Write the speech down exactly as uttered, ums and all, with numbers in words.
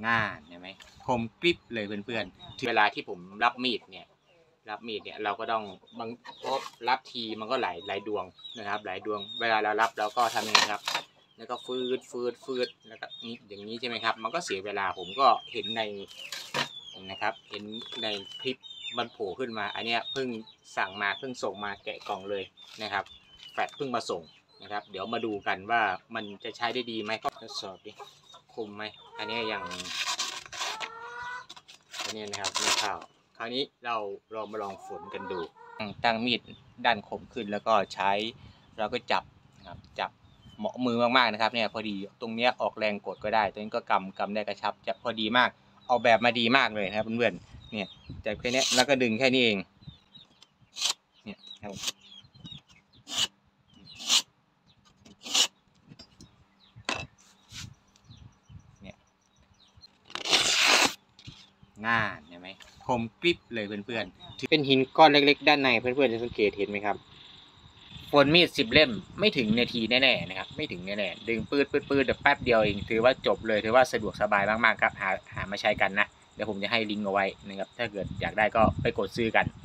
ง่านใช่ไหมคมกริบเลยเพื่อนๆเวลาที่ผมรับมีดเนี่ยรับมีดเนี่ยเราก็ต้องบางเพราะรับทีมันก็หลายหลายดวงนะครับหลายดวงเวลาเรารับเราก็ทำยังไงครับแล้วก็ฟืดฟืดฟืดแล้วก็นี้อย่างนี้ใช่ไหมครับมันก็เสียเวลาผมก็เห็นในนะครับเห็นในคลิปมันโผล่ขึ้นมาอันนี้เพิ่งสั่งมาเพิ่งส่งมาแกะกล่องเลยนะครับแฟดเพิ่งมาส่งนะครับเดี๋ยวมาดูกันว่ามันจะใช้ได้ดีไหมก็ทดสอบดิคมไหมอันนี้ยังอันนี้นะครับไม่เข้าคราวนี้เราเรามาลองฝนกันดูตั้งมีดด้านคมขึ้นแล้วก็ใช้เราก็จับนะครับจับเหมาะมือมากๆนะครับเนี่ยพอดีตรงเนี้ยออกแรงกดก็ได้ตรงนี้ก็กำกำได้กระชับจะพอดีมากออกแบบมาดีมากเลยนะครับเพื่อนๆเนี่ยจับแค่นี้แล้วก็ดึงแค่นี้เองเนี่ยครับเนี่ยง่านใช่ไหมคมกริบเลยเพื่อนๆเป็นหินก้อนเล็กๆด้านในเพื่อนๆจะสังเกตเห็นไหมครับฝนมีดสิบเล่มไม่ถึงนาทีแน่ๆนะครับไม่ถึงแน่ๆดึงปืดปืดปืดแป๊บเดียวเองถือว่าจบเลยถือว่าสะดวกสบายมากๆครับหาหามาใช้กันนะเดี๋ยวผมจะให้ลิงก์เอาไว้นะครับถ้าเกิดอยากได้ก็ไปกดซื้อกัน